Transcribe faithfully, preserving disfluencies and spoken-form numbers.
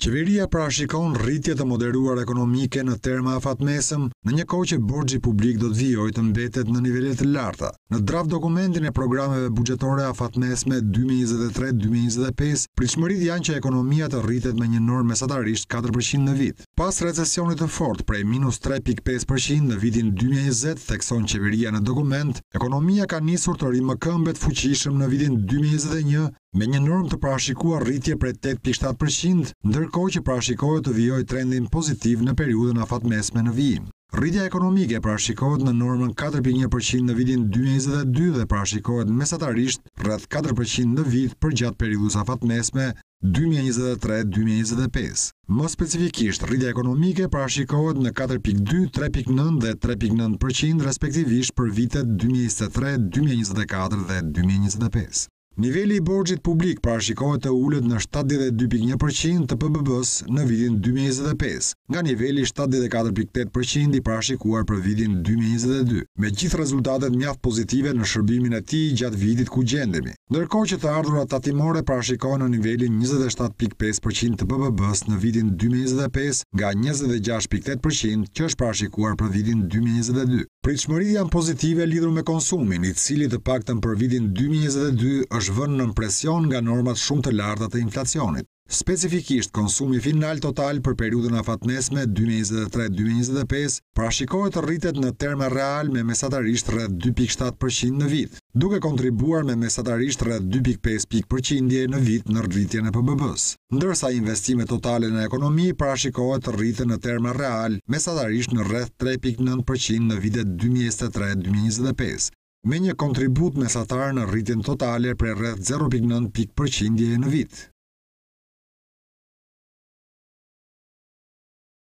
Qeveria parashikon rritje të moderuar ekonomike në terma afatmesëm, në një kohë që borxhi publik do të vijojë të mbetet në nivele të larta. Në draft dokumentin e programeve buxhetore afatmesme dy mijë e njëzet e tre dy mijë e njëzet e pesë, pritshmëritë janë që ekonomia të rritet me një normë mesatarisht katër përqind në vit. Pas recesionit të fortë prej minus tre pikë pesë përqind në vitin dy mijë e njëzet, thekson qeveria në dokument, ekonomia ka nisur të rimëkëmbet fuqishëm në vitin dy mijë e njëzet e një me një normë të parashikuar rritje prej tetë pikë shtatë përqind, ndërkohë që parashikohet të vijojë trendin pozitiv në periudhën afatmesme në vijim. Rritja ekonomike parashikohet në normën katër pikë një përqind në vitin dy mijë e njëzet e dy dhe parashikohet mesatarisht rreth katër përqind në vit për gjatë periudhës afatmesme dy mijë e njëzet e tre dy mijë e njëzet e pesë. Më specifikisht, rritja ekonomike parashikohet në katër pikë dy, tre pikë nëntë dhe tre pikë nëntë përqind respektivisht për vitet dy mijë e njëzet e tre, dy mijë e njëzet e katër dhe dy mijë e njëzet e pesë. Niveli i borxhit publik parashikohet të ulet në shtatëdhjetë e dy pikë një përqind të P B B-s në vitin dy mijë e njëzet e pesë, nga niveli shtatëdhjetë e katër pikë tetë përqind i parashikuar për vitin dy mijë e njëzet e dy, me gjithë rezultatet mjaft pozitive në shërbimin e tij gjatë vitit ku gjendemi. Ndërkohë që të ardhurat tatimore parashikohen në nivelin njëzet e shtatë pikë pesë përqind të P B B-s në vitin dy mijë e njëzet e pesë, nga njëzet e gjashtë pikë tetë përqind që është parashikuar për vitin dy mijë e njëzet e dy. Pritshmëritë janë pozitive lidhur me konsumin, i cili të paktën për vitin dy mijë e njëzet e dy është vënë nën presion nga normat shumë të larta të inflacionit. Specifikisht, konsumi final total për periudhën afatmesme dy mijë e njëzet e tre dy mijë e njëzet e pesë parashikohet të rritet në terma real me mesatarisht rreth dy pikë shtatë përqind në vit, duke kontribuar me mesatarisht rreth dy pikë pesë pikë përqindje në vit në rritjen e P B B-s. Ndërsa investimet totale në ekonomi parashikohet të rriten në terma real mesatarisht në rreth tre pikë nëntë përqind në vitet dy mijë e njëzet e tre dy mijë e njëzet e pesë, me një kontribut mesatar në rritjen totale për rreth zero pikë nëntë pikë përqindje në vit.